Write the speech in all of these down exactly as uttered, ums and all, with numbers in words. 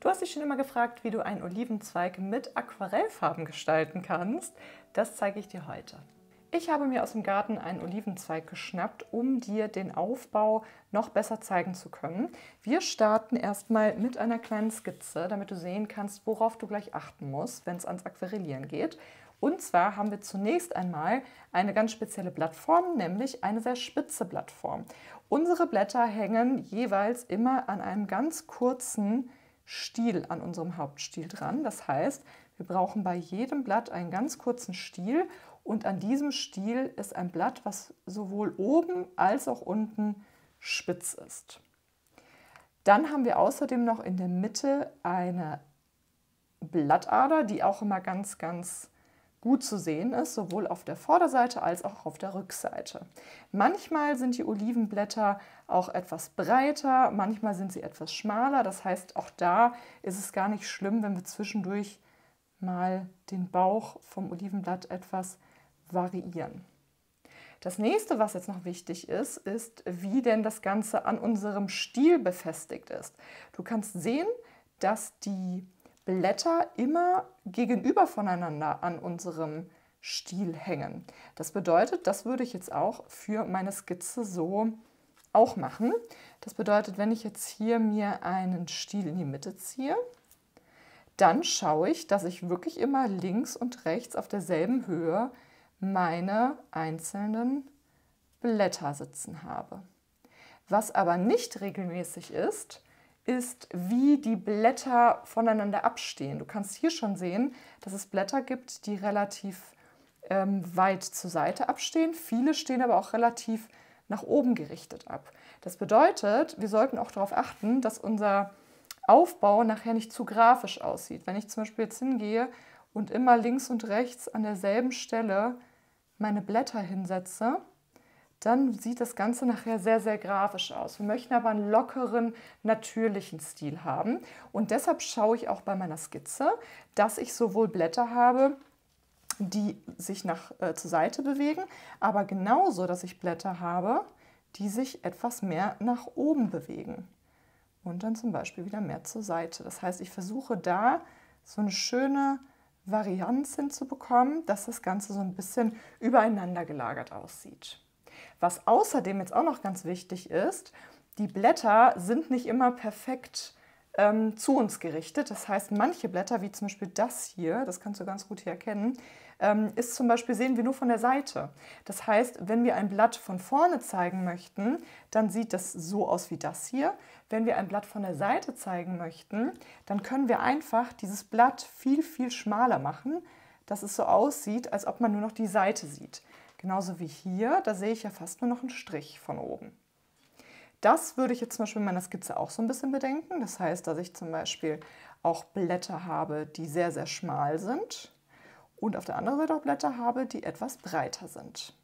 Du hast dich schon immer gefragt, wie du einen Olivenzweig mit Aquarellfarben gestalten kannst. Das zeige ich dir heute. Ich habe mir aus dem Garten einen Olivenzweig geschnappt, um dir den Aufbau noch besser zeigen zu können. Wir starten erstmal mit einer kleinen Skizze, damit du sehen kannst, worauf du gleich achten musst, wenn es ans Aquarellieren geht. Und zwar haben wir zunächst einmal eine ganz spezielle Blattform, nämlich eine sehr spitze Blattform. Unsere Blätter hängen jeweils immer an einem ganz kurzen Stiel an unserem Hauptstiel dran. Das heißt, wir brauchen bei jedem Blatt einen ganz kurzen Stiel und an diesem Stiel ist ein Blatt, was sowohl oben als auch unten spitz ist. Dann haben wir außerdem noch in der Mitte eine Blattader, die auch immer ganz, ganz gut zu sehen ist, sowohl auf der Vorderseite als auch auf der Rückseite. Manchmal sind die Olivenblätter auch etwas breiter, manchmal sind sie etwas schmaler. Das heißt, auch da ist es gar nicht schlimm, wenn wir zwischendurch mal den Bauch vom Olivenblatt etwas variieren. Das nächste, was jetzt noch wichtig ist, ist, wie denn das Ganze an unserem Stiel befestigt ist. Du kannst sehen, dass die Blätter immer gegenüber voneinander an unserem Stiel hängen. Das bedeutet, das würde ich jetzt auch für meine Skizze so auch machen. Das bedeutet, wenn ich jetzt hier mir einen Stiel in die Mitte ziehe, dann schaue ich, dass ich wirklich immer links und rechts auf derselben Höhe meine einzelnen Blätter sitzen habe. Was aber nicht regelmäßig ist, ist, wie die Blätter voneinander abstehen. Du kannst hier schon sehen, dass es Blätter gibt, die relativ ähm, weit zur Seite abstehen. Viele stehen aber auch relativ nach oben gerichtet ab. Das bedeutet, wir sollten auch darauf achten, dass unser Aufbau nachher nicht zu grafisch aussieht. Wenn ich zum Beispiel jetzt hingehe und immer links und rechts an derselben Stelle meine Blätter hinsetze, dann sieht das Ganze nachher sehr, sehr grafisch aus. Wir möchten aber einen lockeren, natürlichen Stil haben. Und deshalb schaue ich auch bei meiner Skizze, dass ich sowohl Blätter habe, die sich nach, äh, zur Seite bewegen, aber genauso, dass ich Blätter habe, die sich etwas mehr nach oben bewegen. Und dann zum Beispiel wieder mehr zur Seite. Das heißt, ich versuche da so eine schöne Varianz hinzubekommen, dass das Ganze so ein bisschen übereinander gelagert aussieht. Was außerdem jetzt auch noch ganz wichtig ist, die Blätter sind nicht immer perfekt ähm, zu uns gerichtet. Das heißt, manche Blätter, wie zum Beispiel das hier, das kannst du ganz gut hier erkennen, ähm, ist zum Beispiel, sehen wir nur von der Seite. Das heißt, wenn wir ein Blatt von vorne zeigen möchten, dann sieht das so aus wie das hier. Wenn wir ein Blatt von der Seite zeigen möchten, dann können wir einfach dieses Blatt viel, viel schmaler machen, dass es so aussieht, als ob man nur noch die Seite sieht. Genauso wie hier, da sehe ich ja fast nur noch einen Strich von oben. Das würde ich jetzt zum Beispiel in meiner Skizze auch so ein bisschen bedenken. Das heißt, dass ich zum Beispiel auch Blätter habe, die sehr, sehr schmal sind und auf der anderen Seite auch Blätter habe, die etwas breiter sind.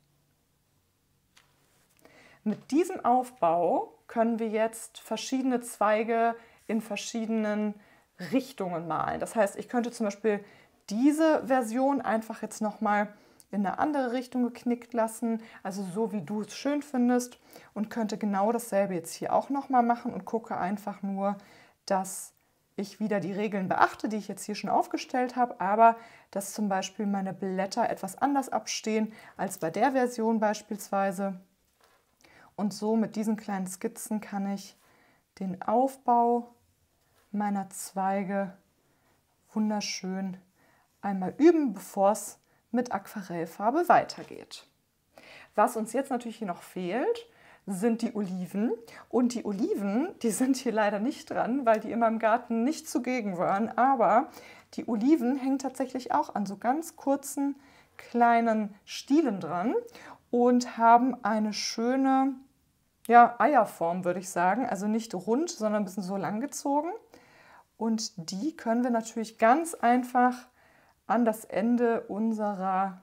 Mit diesem Aufbau können wir jetzt verschiedene Zweige in verschiedenen Richtungen malen. Das heißt, ich könnte zum Beispiel diese Version einfach jetzt nochmal in eine andere Richtung geknickt lassen, also so wie du es schön findest, und könnte genau dasselbe jetzt hier auch nochmal machen und gucke einfach nur, dass ich wieder die Regeln beachte, die ich jetzt hier schon aufgestellt habe, aber dass zum Beispiel meine Blätter etwas anders abstehen als bei der Version beispielsweise. Und so mit diesen kleinen Skizzen kann ich den Aufbau meiner Zweige wunderschön einmal üben, bevor es mit Aquarellfarbe weitergeht. Was uns jetzt natürlich hier noch fehlt, sind die Oliven. Und die Oliven, die sind hier leider nicht dran, weil die in meinem Garten nicht zugegen waren. Aber die Oliven hängen tatsächlich auch an so ganz kurzen kleinen Stielen dran und haben eine schöne, ja, Eierform, würde ich sagen. Also nicht rund, sondern ein bisschen so lang gezogen. Und die können wir natürlich ganz einfach an das Ende unserer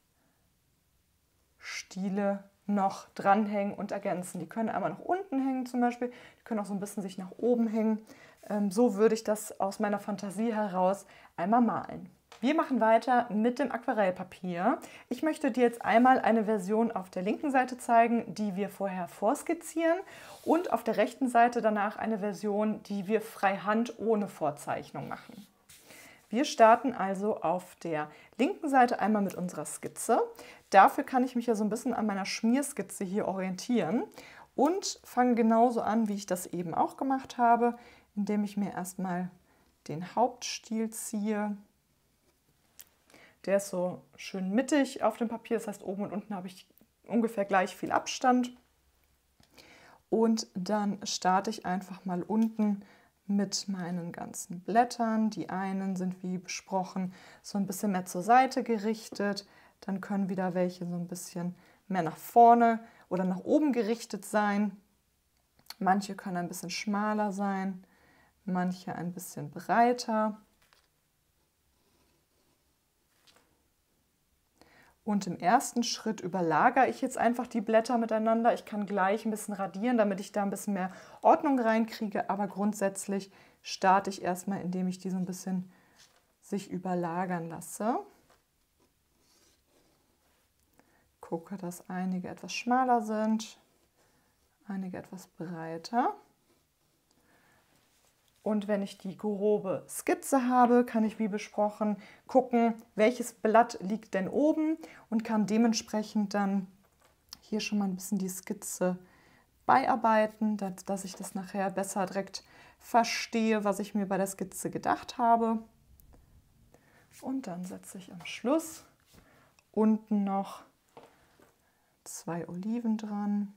Stiele noch dranhängen und ergänzen. Die können einmal nach unten hängen zum Beispiel, die können auch so ein bisschen sich nach oben hängen. Ähm, so würde ich das aus meiner Fantasie heraus einmal malen. Wir machen weiter mit dem Aquarellpapier. Ich möchte dir jetzt einmal eine Version auf der linken Seite zeigen, die wir vorher vorskizzieren, und auf der rechten Seite danach eine Version, die wir freihand ohne Vorzeichnung machen. Wir starten also auf der linken Seite einmal mit unserer Skizze. Dafür kann ich mich ja so ein bisschen an meiner Schmierskizze hier orientieren und fange genauso an, wie ich das eben auch gemacht habe, indem ich mir erstmal den Hauptstiel ziehe. Der ist so schön mittig auf dem Papier, das heißt, oben und unten habe ich ungefähr gleich viel Abstand. Und dann starte ich einfach mal unten mit meinen ganzen Blättern. Die einen sind, wie besprochen, so ein bisschen mehr zur Seite gerichtet. Dann können wieder welche so ein bisschen mehr nach vorne oder nach oben gerichtet sein. Manche können ein bisschen schmaler sein, manche ein bisschen breiter. Und im ersten Schritt überlagere ich jetzt einfach die Blätter miteinander. Ich kann gleich ein bisschen radieren, damit ich da ein bisschen mehr Ordnung reinkriege. Aber grundsätzlich starte ich erstmal, indem ich die so ein bisschen sich überlagern lasse. Gucke, dass einige etwas schmaler sind, einige etwas breiter. Und wenn ich die grobe Skizze habe, kann ich wie besprochen gucken, welches Blatt liegt denn oben und kann dementsprechend dann hier schon mal ein bisschen die Skizze beiarbeiten, dass ich das nachher besser direkt verstehe, was ich mir bei der Skizze gedacht habe. Und dann setze ich am Schluss unten noch zwei Oliven dran.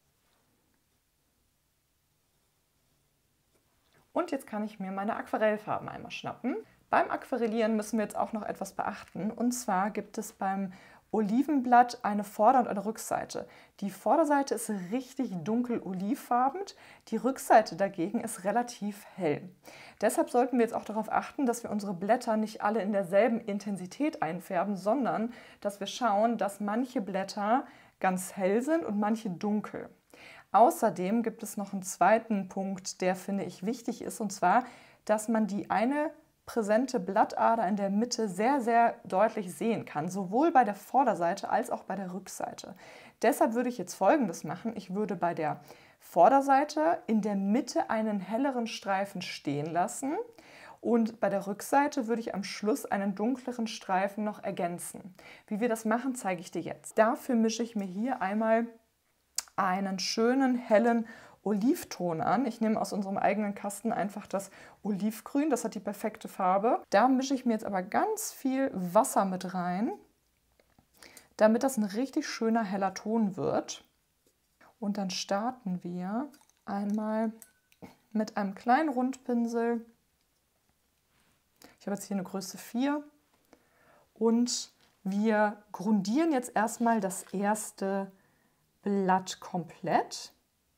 Und jetzt kann ich mir meine Aquarellfarben einmal schnappen. Beim Aquarellieren müssen wir jetzt auch noch etwas beachten. Und zwar gibt es beim Olivenblatt eine Vorder- und eine Rückseite. Die Vorderseite ist richtig dunkel olivfarben, die Rückseite dagegen ist relativ hell. Deshalb sollten wir jetzt auch darauf achten, dass wir unsere Blätter nicht alle in derselben Intensität einfärben, sondern dass wir schauen, dass manche Blätter ganz hell sind und manche dunkel. Außerdem gibt es noch einen zweiten Punkt, der, finde ich, wichtig ist, und zwar, dass man die eine präsente Blattader in der Mitte sehr, sehr deutlich sehen kann, sowohl bei der Vorderseite als auch bei der Rückseite. Deshalb würde ich jetzt Folgendes machen. Ich würde bei der Vorderseite in der Mitte einen helleren Streifen stehen lassen und bei der Rückseite würde ich am Schluss einen dunkleren Streifen noch ergänzen. Wie wir das machen, zeige ich dir jetzt. Dafür mische ich mir hier einmal einen schönen hellen Olivton an. Ich nehme aus unserem eigenen Kasten einfach das Olivgrün, das hat die perfekte Farbe. Da mische ich mir jetzt aber ganz viel Wasser mit rein, damit das ein richtig schöner heller Ton wird. Und dann starten wir einmal mit einem kleinen Rundpinsel. Ich habe jetzt hier eine Größe vier und wir grundieren jetzt erstmal das erste Blatt komplett.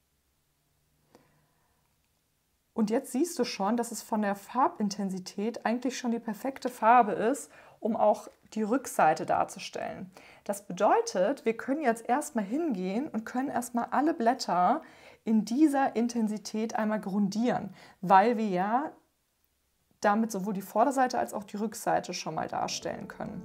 Und jetzt siehst du schon, dass es von der Farbintensität eigentlich schon die perfekte Farbe ist, um auch die Rückseite darzustellen. Das bedeutet, wir können jetzt erstmal hingehen und können erstmal alle Blätter in dieser Intensität einmal grundieren, weil wir ja damit sowohl die Vorderseite als auch die Rückseite schon mal darstellen können.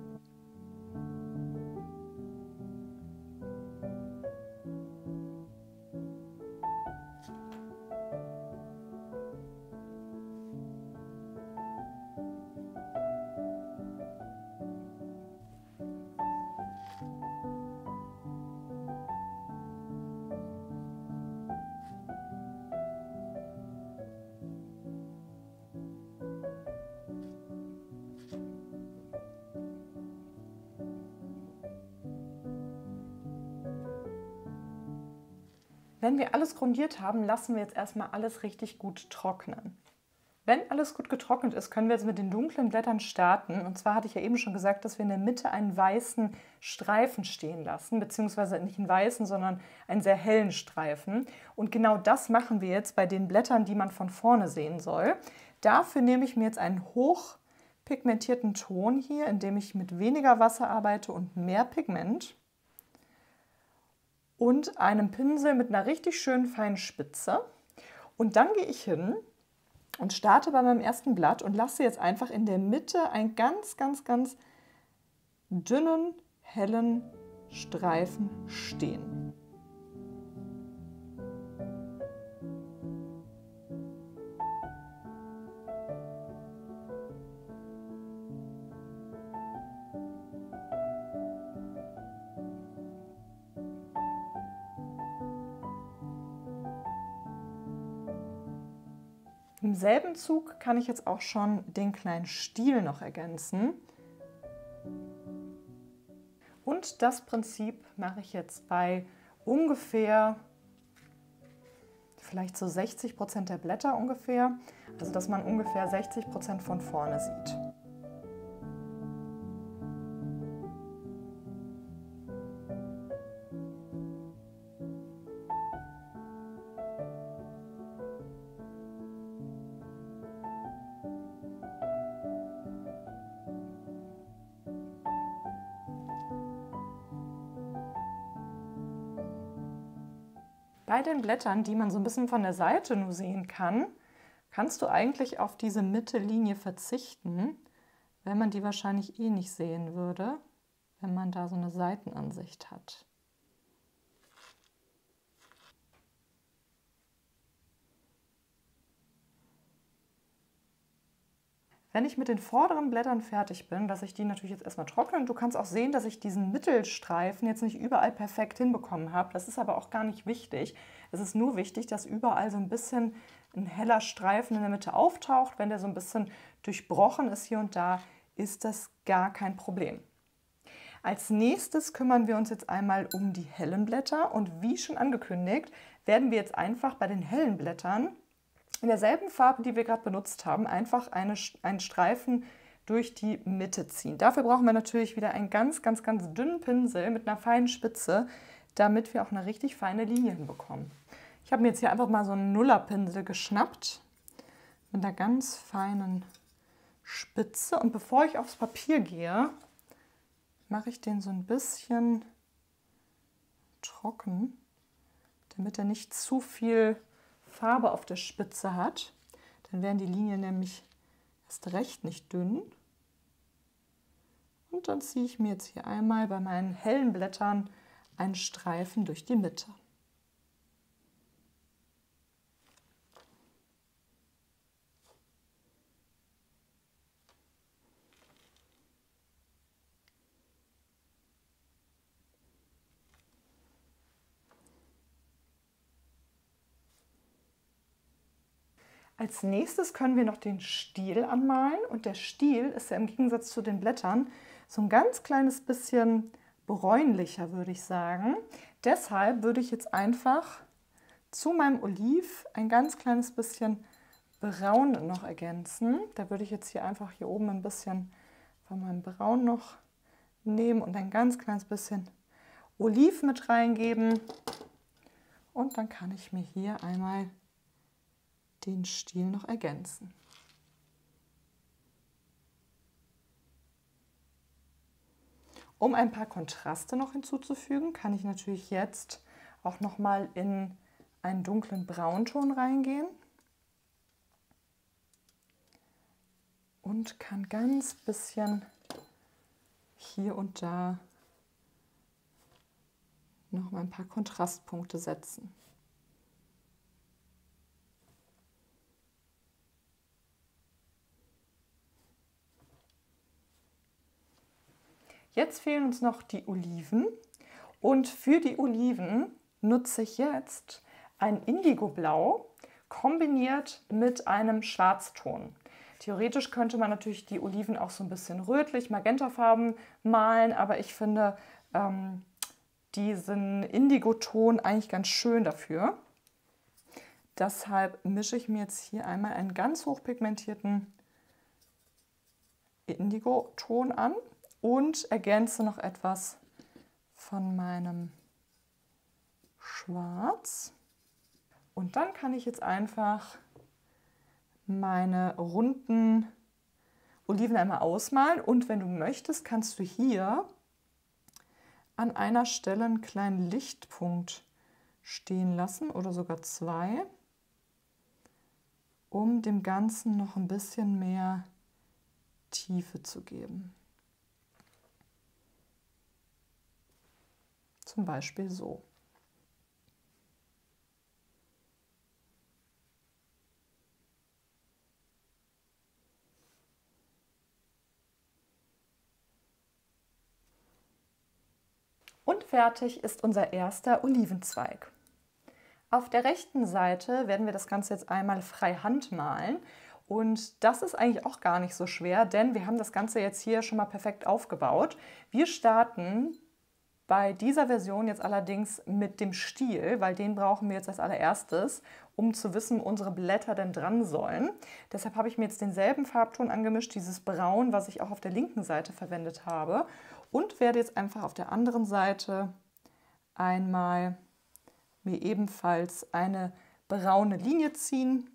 Wenn wir alles grundiert haben, lassen wir jetzt erstmal alles richtig gut trocknen. Wenn alles gut getrocknet ist, können wir jetzt mit den dunklen Blättern starten. Und zwar hatte ich ja eben schon gesagt, dass wir in der Mitte einen weißen Streifen stehen lassen, beziehungsweise nicht einen weißen, sondern einen sehr hellen Streifen. Und genau das machen wir jetzt bei den Blättern, die man von vorne sehen soll. Dafür nehme ich mir jetzt einen hochpigmentierten Ton hier, indem ich mit weniger Wasser arbeite und mehr Pigment. Und einem Pinsel mit einer richtig schönen feinen Spitze. Und dann gehe ich hin Und starte bei meinem ersten Blatt und lasse jetzt einfach in der Mitte einen ganz, ganz, ganz dünnen, hellen Streifen stehen. Im selben Zug kann ich jetzt auch schon den kleinen Stiel noch ergänzen. Und das Prinzip mache ich jetzt bei ungefähr, vielleicht so sechzig Prozent der Blätter ungefähr. Also dass man ungefähr sechzig Prozent von vorne sieht. Bei den Blättern, die man so ein bisschen von der Seite nur sehen kann, kannst du eigentlich auf diese Mittellinie verzichten, wenn man die wahrscheinlich eh nicht sehen würde, wenn man da so eine Seitenansicht hat. Wenn ich mit den vorderen Blättern fertig bin, lasse ich die natürlich jetzt erstmal trocknen. Du kannst auch sehen, dass ich diesen Mittelstreifen jetzt nicht überall perfekt hinbekommen habe. Das ist aber auch gar nicht wichtig. Es ist nur wichtig, dass überall so ein bisschen ein heller Streifen in der Mitte auftaucht. Wenn der so ein bisschen durchbrochen ist hier und da, ist das gar kein Problem. Als nächstes kümmern wir uns jetzt einmal um die hellen Blätter. Und wie schon angekündigt, werden wir jetzt einfach bei den hellen Blättern in derselben Farbe, die wir gerade benutzt haben, einfach eine, einen Streifen durch die Mitte ziehen. Dafür brauchen wir natürlich wieder einen ganz, ganz, ganz dünnen Pinsel mit einer feinen Spitze, damit wir auch eine richtig feine Linie hinbekommen. Ich habe mir jetzt hier einfach mal so einen Nullerpinsel geschnappt mit einer ganz feinen Spitze. Und bevor ich aufs Papier gehe, mache ich den so ein bisschen trocken, damit er nicht zu viel Farbe auf der Spitze hat. Dann werden die Linien nämlich erst recht nicht dünn. Und dann ziehe ich mir jetzt hier einmal bei meinen hellen Blättern einen Streifen durch die Mitte. Als nächstes können wir noch den Stiel anmalen und der Stiel ist ja im Gegensatz zu den Blättern so ein ganz kleines bisschen bräunlicher, würde ich sagen. Deshalb würde ich jetzt einfach zu meinem Oliv ein ganz kleines bisschen Braun noch ergänzen. Da würde ich jetzt hier einfach hier oben ein bisschen von meinem Braun noch nehmen und ein ganz kleines bisschen Oliv mit reingeben. Und dann kann ich mir hier einmal den Stiel noch ergänzen. Um ein paar Kontraste noch hinzuzufügen, kann ich natürlich jetzt auch noch mal in einen dunklen Braunton reingehen und kann ganz bisschen hier und da noch mal ein paar Kontrastpunkte setzen. Jetzt fehlen uns noch die Oliven und für die Oliven nutze ich jetzt ein Indigoblau kombiniert mit einem Schwarzton. Theoretisch könnte man natürlich die Oliven auch so ein bisschen rötlich, magentafarben malen, aber ich finde ähm, diesen Indigoton eigentlich ganz schön dafür. Deshalb mische ich mir jetzt hier einmal einen ganz hochpigmentierten Indigoton an und ergänze noch etwas von meinem Schwarz. Und dann kann ich jetzt einfach meine runden Oliven einmal ausmalen. Und wenn du möchtest, kannst du hier an einer Stelle einen kleinen Lichtpunkt stehen lassen oder sogar zwei. um dem Ganzen noch ein bisschen mehr Tiefe zu geben. Zum Beispiel so. Und fertig ist unser erster Olivenzweig. Auf der rechten Seite werden wir das Ganze jetzt einmal frei Hand malen. Und das ist eigentlich auch gar nicht so schwer, denn wir haben das Ganze jetzt hier schon mal perfekt aufgebaut. Wir starten bei dieser Version jetzt allerdings mit dem Stiel, weil den brauchen wir jetzt als allererstes, um zu wissen, wo unsere Blätter denn dran sollen. Deshalb habe ich mir jetzt denselben Farbton angemischt, dieses Braun, was ich auch auf der linken Seite verwendet habe. Und werde jetzt einfach auf der anderen Seite einmal mir ebenfalls eine braune Linie ziehen.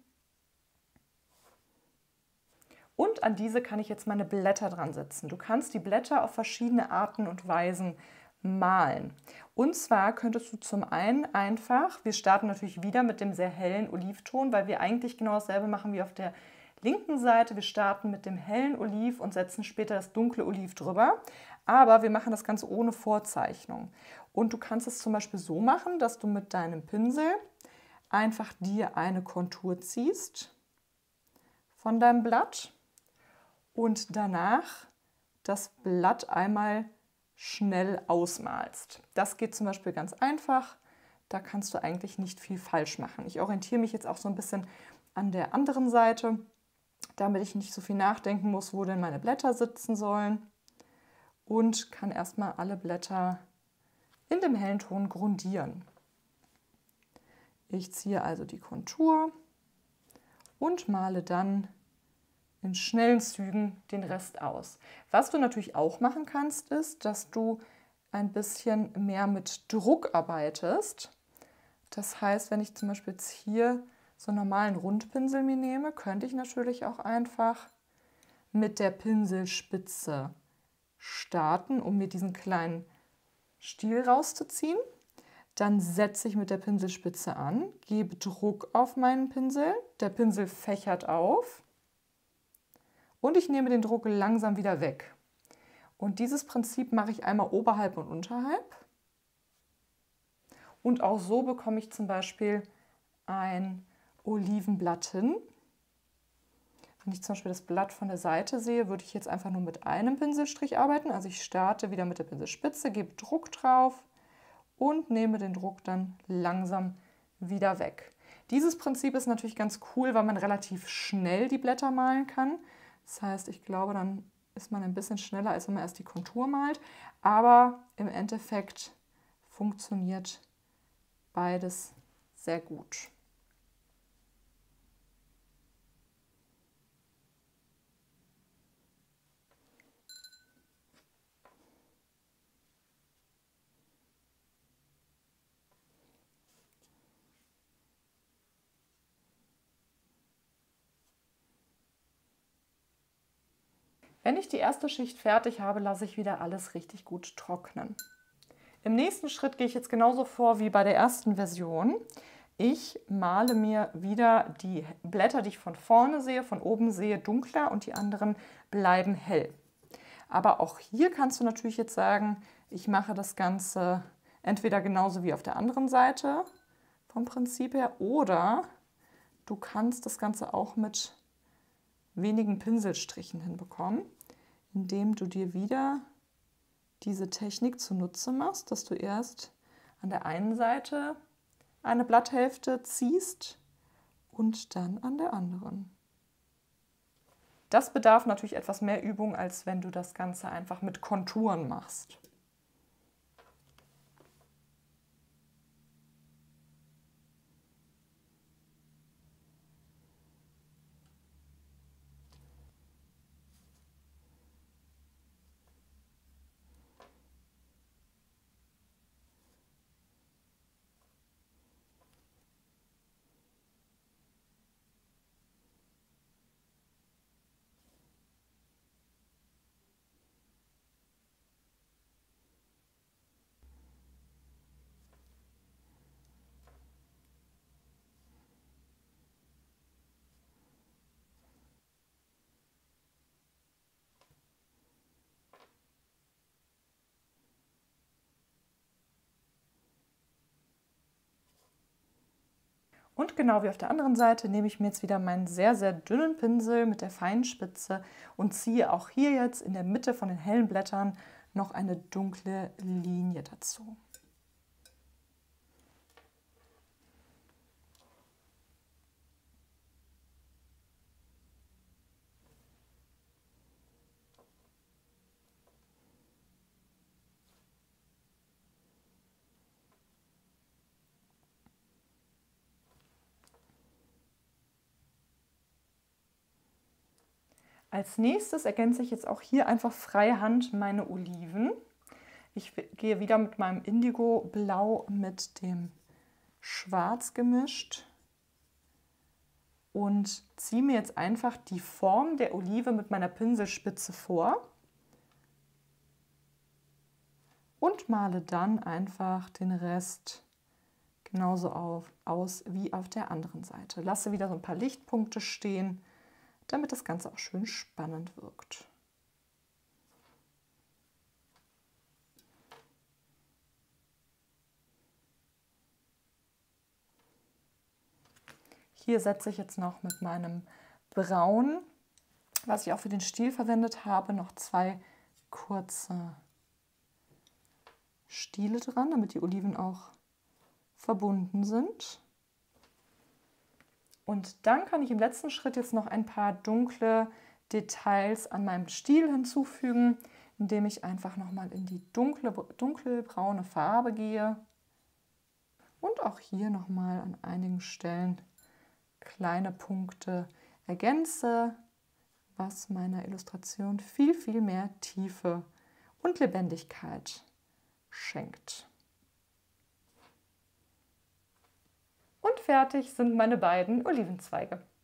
Und an diese kann ich jetzt meine Blätter dran setzen. Du kannst die Blätter auf verschiedene Arten und Weisen malen. Und zwar könntest du zum einen einfach, wir starten natürlich wieder mit dem sehr hellen Olivton, weil wir eigentlich genau dasselbe machen wie auf der linken Seite. Wir starten mit dem hellen Oliv und setzen später das dunkle Oliv drüber. Aber wir machen das Ganze ohne Vorzeichnung. Und du kannst es zum Beispiel so machen, dass du mit deinem Pinsel einfach dir eine Kontur ziehst von deinem Blatt und danach das Blatt einmal schnell ausmalst. Das geht zum Beispiel ganz einfach. Da kannst du eigentlich nicht viel falsch machen. Ich orientiere mich jetzt auch so ein bisschen an der anderen Seite, damit ich nicht so viel nachdenken muss, wo denn meine Blätter sitzen sollen. Und kann erstmal alle Blätter in dem hellen Ton grundieren. Ich ziehe also die Kontur und male dann in schnellen Zügen den Rest aus. Was du natürlich auch machen kannst, ist, dass du ein bisschen mehr mit Druck arbeitest. Das heißt, wenn ich zum Beispiel jetzt hier so einen normalen Rundpinsel mir nehme, könnte ich natürlich auch einfach mit der Pinselspitze starten, um mir diesen kleinen Stiel rauszuziehen. Dann setze ich mit der Pinselspitze an, gebe Druck auf meinen Pinsel, der Pinsel fächert auf und ich nehme den Druck langsam wieder weg. Und dieses Prinzip mache ich einmal oberhalb und unterhalb. Und auch so bekomme ich zum Beispiel ein Olivenblatt hin. Wenn ich zum Beispiel das Blatt von der Seite sehe, würde ich jetzt einfach nur mit einem Pinselstrich arbeiten. Also ich starte wieder mit der Pinselspitze, gebe Druck drauf und nehme den Druck dann langsam wieder weg. Dieses Prinzip ist natürlich ganz cool, weil man relativ schnell die Blätter malen kann. Das heißt, ich glaube, dann ist man ein bisschen schneller, als wenn man erst die Kontur malt. Aber im Endeffekt funktioniert beides sehr gut. Wenn ich die erste Schicht fertig habe, lasse ich wieder alles richtig gut trocknen. Im nächsten Schritt gehe ich jetzt genauso vor wie bei der ersten Version. Ich male mir wieder die Blätter, die ich von vorne sehe, von oben sehe, dunkler und die anderen bleiben hell. Aber auch hier kannst du natürlich jetzt sagen, ich mache das Ganze entweder genauso wie auf der anderen Seite vom Prinzip her oder du kannst das Ganze auch mit wenigen Pinselstrichen hinbekommen, indem du dir wieder diese Technik zunutze machst, dass du erst an der einen Seite eine Blatthälfte ziehst und dann an der anderen. Das bedarf natürlich etwas mehr Übung, als wenn du das Ganze einfach mit Konturen machst. Und genau wie auf der anderen Seite nehme ich mir jetzt wieder meinen sehr, sehr dünnen Pinsel mit der feinen Spitze und ziehe auch hier jetzt in der Mitte von den hellen Blättern noch eine dunkle Linie dazu. Als nächstes ergänze ich jetzt auch hier einfach freihand meine Oliven. Ich gehe wieder mit meinem Indigo Blau mit dem Schwarz gemischt und ziehe mir jetzt einfach die Form der Olive mit meiner Pinselspitze vor und male dann einfach den Rest genauso auf, aus wie auf der anderen Seite. Lasse wieder so ein paar Lichtpunkte stehen, damit das Ganze auch schön spannend wirkt. Hier setze ich jetzt noch mit meinem Braun, was ich auch für den Stiel verwendet habe, noch zwei kurze Stiele dran, damit die Oliven auch verbunden sind. Und dann kann ich im letzten Schritt jetzt noch ein paar dunkle Details an meinem Stiel hinzufügen, indem ich einfach nochmal in die dunkle, dunkelbraune Farbe gehe und auch hier nochmal an einigen Stellen kleine Punkte ergänze, was meiner Illustration viel, viel mehr Tiefe und Lebendigkeit schenkt. Und fertig sind meine beiden Olivenzweige.